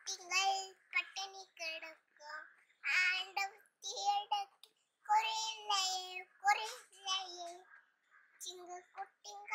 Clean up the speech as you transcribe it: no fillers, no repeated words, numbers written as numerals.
குட்டிகள் பட்டினி கிடக்கும் ஆண்டவத்தி எடுக்க குறையில்லையே குறையில்லையே சிங்க குட்டிங்க